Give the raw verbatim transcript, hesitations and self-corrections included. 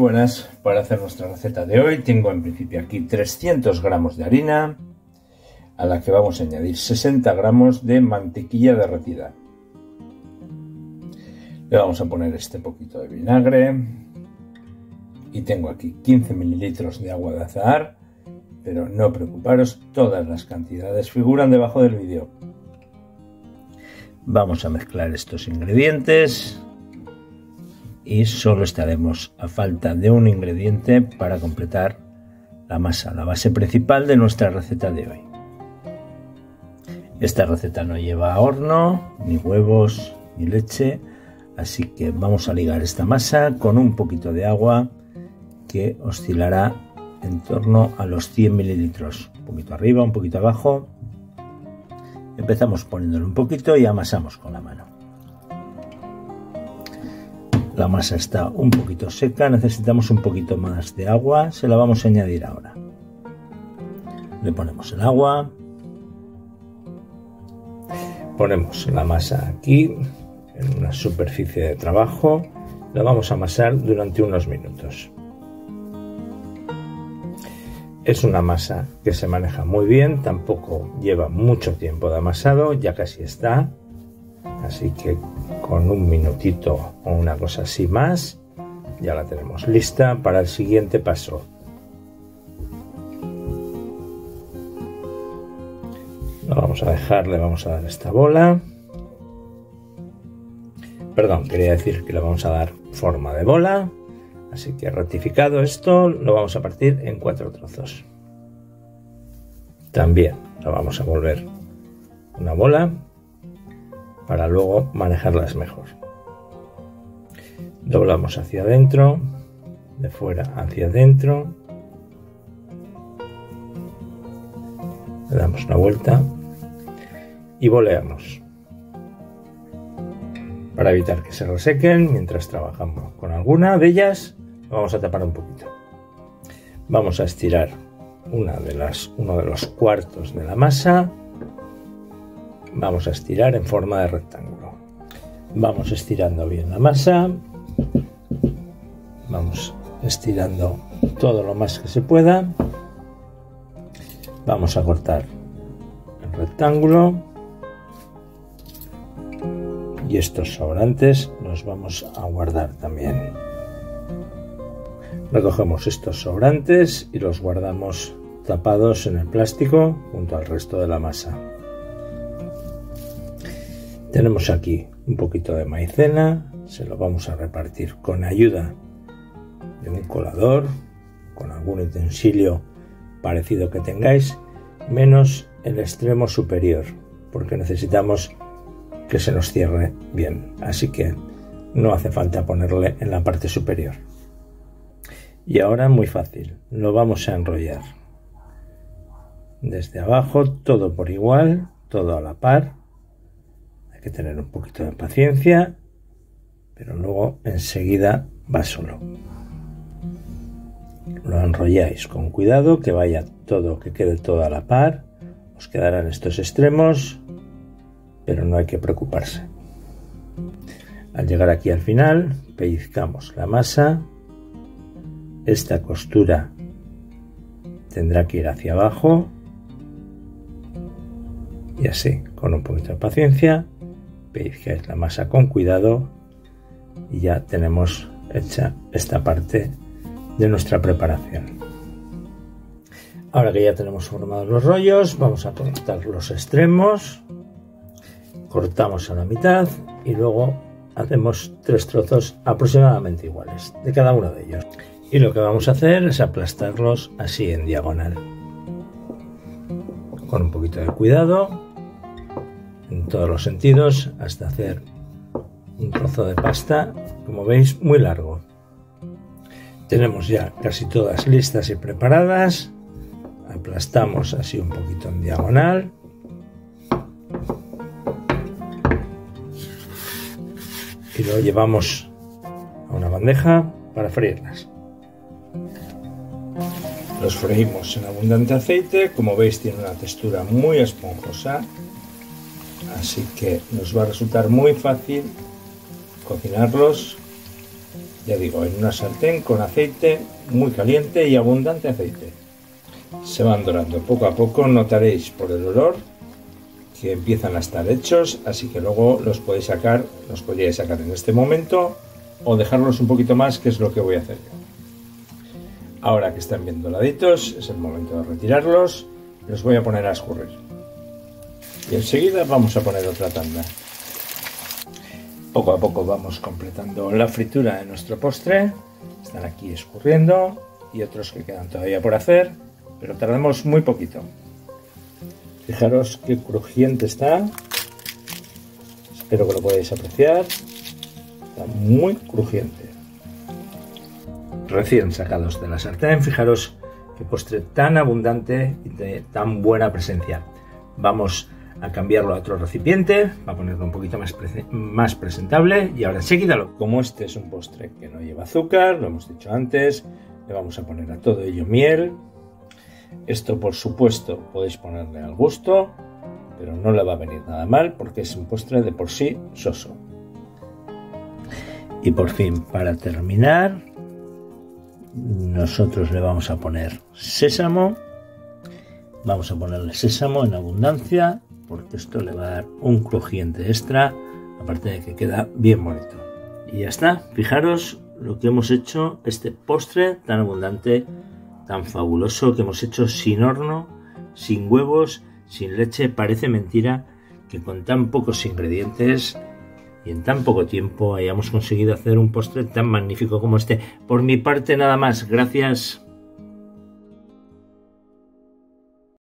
buenas. Para hacer nuestra receta de hoy tengo en principio aquí trescientos gramos de harina, a la que vamos a añadir sesenta gramos de mantequilla derretida. Le vamos a poner este poquito de vinagre y tengo aquí quince mililitros de agua de azahar, pero no preocuparos, todas las cantidades figuran debajo del vídeo. Vamos a mezclar estos ingredientes y solo estaremos a falta de un ingrediente para completar la masa, la base principal de nuestra receta de hoy. Esta receta no lleva horno, ni huevos, ni leche, así que vamos a ligar esta masa con un poquito de agua que oscilará en torno a los cien mililitros, un poquito arriba, un poquito abajo. Empezamos poniéndole un poquito y amasamos con la mano. La masa está un poquito seca, necesitamos un poquito más de agua, se la vamos a añadir ahora. Le ponemos el agua, ponemos la masa aquí en una superficie de trabajo, la vamos a amasar durante unos minutos. Es una masa que se maneja muy bien, tampoco lleva mucho tiempo de amasado, ya casi está, así que con un minutito o una cosa así más ya la tenemos lista para el siguiente paso. Lo vamos a dejar, le vamos a dar esta bola, perdón, quería decir que le vamos a dar forma de bola. Así que ratificado esto, lo vamos a partir en cuatro trozos. También lo vamos a volver una bola para luego manejarlas mejor. Doblamos hacia adentro, de fuera hacia adentro. Le damos una vuelta y boleamos, para evitar que se resequen mientras trabajamos con alguna de ellas. Vamos a tapar un poquito. Vamos a estirar una de las, uno de los cuartos de la masa. Vamos a estirar en forma de rectángulo. Vamos estirando bien la masa. Vamos estirando todo lo más que se pueda. Vamos a cortar el rectángulo. Y estos sobrantes los vamos a guardar también. Recogemos estos sobrantes y los guardamos tapados en el plástico junto al resto de la masa. Tenemos aquí un poquito de maicena, se lo vamos a repartir con ayuda de un colador, con algún utensilio parecido que tengáis, menos el extremo superior, porque necesitamos que se nos cierre bien, así que no hace falta ponerle en la parte superior. Y ahora muy fácil, lo vamos a enrollar desde abajo, todo por igual, todo a la par. Hay que tener un poquito de paciencia, pero luego enseguida va solo. Lo enrolláis con cuidado, que vaya todo, que quede todo a la par. Os quedarán estos extremos, pero no hay que preocuparse. Al llegar aquí al final, pellizcamos la masa. Esta costura tendrá que ir hacia abajo y así, con un poquito de paciencia, pellizcáis la masa con cuidado y ya tenemos hecha esta parte de nuestra preparación. Ahora que ya tenemos formados los rollos, vamos a cortar los extremos. Cortamos a la mitad y luego hacemos tres trozos aproximadamente iguales de cada uno de ellos. Y lo que vamos a hacer es aplastarlos así en diagonal, con un poquito de cuidado, en todos los sentidos, hasta hacer un trozo de pasta, como veis, muy largo. Tenemos ya casi todas listas y preparadas. Aplastamos así un poquito en diagonal. Y lo llevamos a una bandeja para freírlas. Los freímos en abundante aceite, como veis tiene una textura muy esponjosa, así que nos va a resultar muy fácil cocinarlos Ya digo, en una sartén con aceite muy caliente y abundante aceite. Se van dorando poco a poco, notaréis por el olor que empiezan a estar hechos, así que luego los podéis sacar, los podríais sacar en este momento o dejarlos un poquito más, que es lo que voy a hacer yo. Ahora que están bien doraditos, es el momento de retirarlos, los voy a poner a escurrir. Y enseguida vamos a poner otra tanda. Poco a poco vamos completando la fritura de nuestro postre. Están aquí escurriendo y otros que quedan todavía por hacer, pero tardamos muy poquito. Fijaros qué crujiente está. Espero que lo podáis apreciar. Está muy crujiente. Recién sacados de la sartén, fijaros qué postre tan abundante y de tan buena presencia. Vamos a cambiarlo a otro recipiente, para ponerlo un poquito más, pre más presentable. Y ahora enseguida, lo, como este es un postre que no lleva azúcar, lo hemos dicho antes, le vamos a poner a todo ello miel. Esto, por supuesto, podéis ponerle al gusto, pero no le va a venir nada mal porque es un postre de por sí soso. Y por fin, para terminar, nosotros le vamos a poner sésamo. Vamos a ponerle sésamo en abundancia, porque esto le va a dar un crujiente extra, aparte de que queda bien bonito. Y ya está, fijaros lo que hemos hecho, este postre tan abundante, tan fabuloso, que hemos hecho sin horno, sin huevos, sin leche. Parece mentira que con tan pocos ingredientes y en tan poco tiempo hayamos conseguido hacer un postre tan magnífico como este. Por mi parte nada más, gracias.